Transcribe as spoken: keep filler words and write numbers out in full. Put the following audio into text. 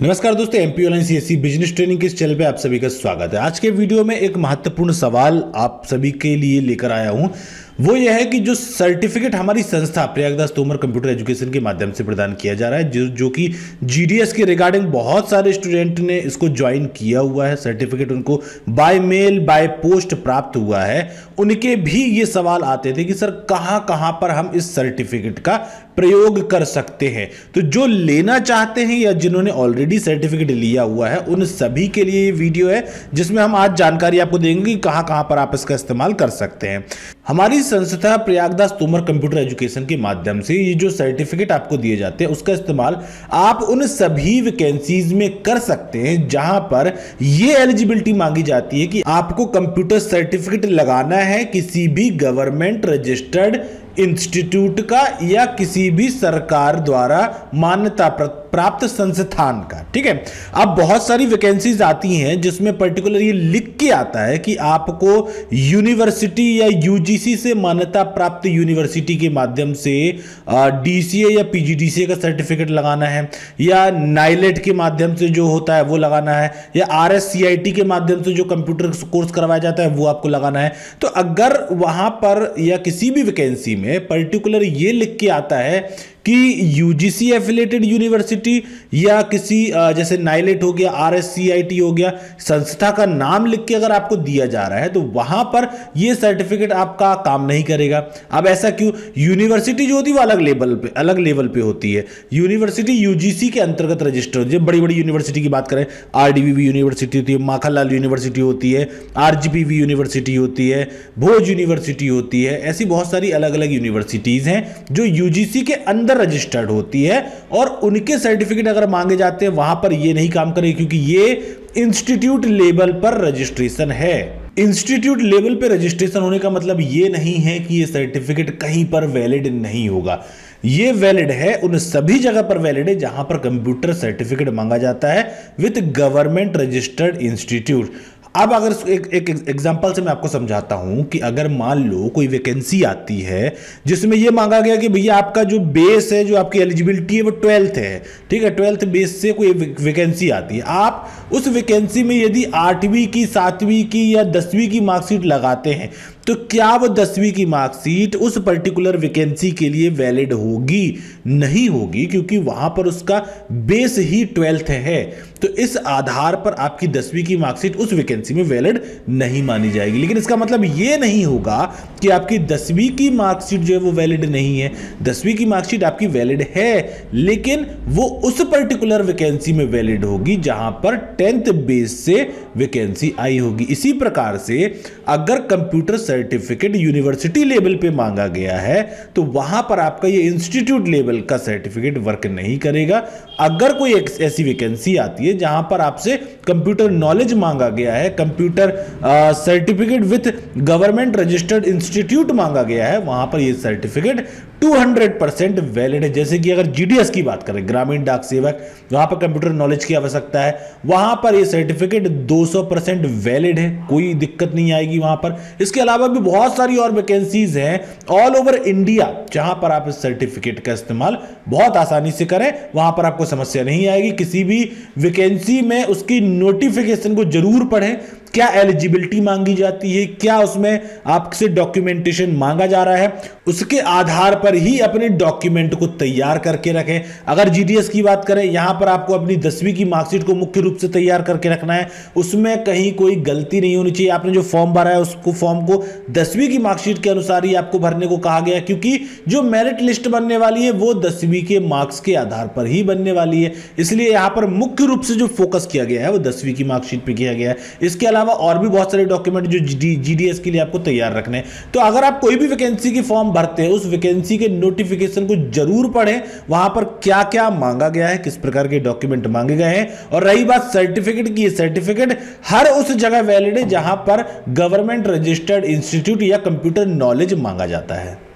नमस्कार दोस्तों, MP online CSC business training के इस चैनल पे आप सभी का स्वागत है। आज के वीडियो में एक महत्वपूर्ण सवाल आप सभी के लिए लेकर आया हूं। वो यह है कि जो सर्टिफिकेट हमारी संस्था प्रयागदास तोमर कंप्यूटर एजुकेशन के माध्यम से प्रदान किया जा रहा है, जो जो कि जीडीएस के रिगार्डिंग बहुत सारे स्टूडेंट ने इसको ज्वाइन किया हुआ है, सर्टिफिकेट उनको बाय मेल बाय पोस्ट प्राप्त हुआ है, उनके भी ये सवाल आते थे कि सर कहां कहां पर हम इस सर्टिफिकेट का प्रयोग कर सकते हैं। तो जो लेना चाहते हैं या जिन्होंने ऑलरेडी सर्टिफिकेट लिया हुआ है, उन सभी के लिए ये वीडियो है जिसमें हम आज जानकारी आपको देंगे कि कहां कहां पर आप इसका इस्तेमाल कर सकते हैं। हमारी संस्था प्रयागदास तोमर कंप्यूटर एजुकेशन के माध्यम से ये जो सर्टिफिकेट आपको दिए जाते हैं, उसका इस्तेमाल आप उन सभी वैकेंसीज में कर सकते हैं जहां पर ये एलिजिबिलिटी मांगी जाती है कि आपको कंप्यूटर सर्टिफिकेट लगाना है किसी भी गवर्नमेंट रजिस्टर्ड इंस्टीट्यूट का या किसी भी सरकार द्वारा मान्यता प्राप्त संस्थान का। ठीक है, अब बहुत सारी वैकेंसीज आती हैं जिसमें पर्टिकुलर ये लिख के आता है कि आपको यूनिवर्सिटी या यूजीसी से मान्यता प्राप्त यूनिवर्सिटी के माध्यम से डीसीए या पीजीडीसीए का सर्टिफिकेट लगाना है, या नाइलेट के माध्यम से जो होता है वो लगाना है, या आरएससीआईटी के माध्यम से जो कंप्यूटर कोर्स करवाया जाता है वो आपको लगाना है। तो अगर वहां पर या किसी भी वैकेंसी में पर्टिकुलर ये लिख के आता है कि यूजीसी एफिलेटेड यूनिवर्सिटी या किसी जैसे नाइलेट हो गया, आरएससीआईटी हो गया, संस्था का नाम लिख के अगर आपको दिया जा रहा है तो वहां पर यह सर्टिफिकेट आपका काम नहीं करेगा। अब ऐसा क्यों? यूनिवर्सिटी जो होती है वो अलग लेवल पे अलग लेवल पे होती है। यूनिवर्सिटी यूजीसी के अंतर्गत रजिस्टर होती है। बड़ी बड़ी यूनिवर्सिटी की बात करें, आरडीवीवी यूनिवर्सिटी होती है, माखनलाल यूनिवर्सिटी होती है, आरजीपीवी यूनिवर्सिटी होती है, भोज यूनिवर्सिटी होती है। ऐसी बहुत सारी अलग अलग यूनिवर्सिटीज हैं जो यूजीसी के अंदर रजिस्टर्ड होती है, और उनके सर्टिफिकेट अगर मांगे जाते हैं वहां पर ये नहीं काम करेगी, क्योंकि ये इंस्टीट्यूट लेवल पर रजिस्ट्रेशन है। इंस्टीट्यूट लेवल पे रजिस्ट्रेशन होने का मतलब ये नहीं है कि ये सर्टिफिकेट कहीं पर वैलिड नहीं होगा। ये वैलिड है, उन सभी जगह पर वैलिड है जहां पर कंप्यूटर सर्टिफिकेट मांगा जाता है विद गवर्नमेंट रजिस्टर्ड इंस्टीट्यूट। अब अगर एक एक एग्जांपल से मैं आपको समझाता हूं कि अगर मान लो कोई वैकेंसी आती है जिसमें यह मांगा गया कि भैया आपका जो बेस है, जो आपकी एलिजिबिलिटी है वो ट्वेल्थ है। ठीक है, ट्वेल्थ बेस से कोई वैकेंसी आती है, आप उस वैकेंसी में यदि आठवीं की, सातवीं की या दसवीं की मार्कशीट लगाते हैं तो क्या वो दसवीं की मार्कशीट उस पर्टिकुलर वैकेंसी के लिए वैलिड होगी? नहीं होगी, क्योंकि वहां पर उसका बेस ही ट्वेल्थ है। तो इस आधार पर आपकी दसवीं की मार्कशीट उस वैकेंसी में वैलिड नहीं मानी जाएगी। लेकिन इसका मतलब यह नहीं होगा कि आपकी दसवीं की मार्कशीट जो है वो वैलिड नहीं है। दसवीं की मार्कशीट आपकी वैलिड है, लेकिन वो उस पर्टिकुलर वैकेंसी में वैलिड होगी जहां पर टेंथ बेस से वैकेंसी आई होगी। इसी प्रकार से अगर कंप्यूटर सर्टिफिकेट यूनिवर्सिटी लेवल पे मांगा गया है तो वहां पर आपका ये इंस्टीट्यूट लेवल का सर्टिफिकेट वर्क नहीं करेगा। अगर कोई ऐसी वैकेंसी आती है जहां पर आपसे कंप्यूटर नॉलेज मांगा गया है, computer certificate with government registered institute मांगा गया है, वहां पर ये सर्टिफिकेट दो सौ परसेंट वैलिड है। जैसे कि अगर जीडीएस की बात करें, ग्रामीण डाक सेवक, वहां पर कंप्यूटर नॉलेज की आवश्यकता है, वहां पर ये सर्टिफिकेट दो सौ परसेंट वैलिड है, कोई दिक्कत नहीं आएगी वहां पर। इसके अलावा भी बहुत सारी और वैकेंसीज हैं ऑल ओवर इंडिया जहां पर आप इस सर्टिफिकेट का इस्तेमाल बहुत आसानी से करें, वहां पर आपको समस्या नहीं आएगी। किसी भी वैकेंसी में उसकी नोटिफिकेशन को जरूर पढ़ें, क्या एलिजिबिलिटी मांगी जाती है, क्या उसमें आपसे डॉक्यूमेंटेशन मांगा जा रहा है, उसके आधार पर ही अपने डॉक्यूमेंट को तैयार करके रखें। अगर जीडीएस की बात करें, यहां पर आपको अपनी दसवीं की मार्कशीट को मुख्य रूप से तैयार करके रखना है, उसमें कहीं कोई गलती नहीं होनी चाहिए। आपने जो फॉर्म भरा है उसको फॉर्म को दसवीं की मार्कशीट के अनुसार ही आपको भरने को कहा गया है, क्योंकि जो मेरिट लिस्ट बनने वाली है वो दसवीं के मार्क्स के आधार पर ही बनने वाली है। इसलिए यहां पर मुख्य रूप से जो फोकस किया गया है वो दसवीं की मार्कशीट पर किया गया है। इसके अलावा और भी बहुत सारे डॉक्यूमेंट जो जीडीएस के लिए आपको तैयार रखने हैं। तो अगर आप कोई भी वैकेंसी की फॉर्म भरते हैं, उस वैकेंसी के नोटिफिकेशन को जरूर पढ़ें, वहां पर क्या क्या मांगा गया है, किस प्रकार के डॉक्यूमेंट मांगे गए हैं। और रही बात सर्टिफिकेट की, सर्टिफिकेट हर उस जगह वैलिड है जहां पर गवर्नमेंट रजिस्टर्ड इंस्टीट्यूट या कंप्यूटर नॉलेज मांगा जाता है।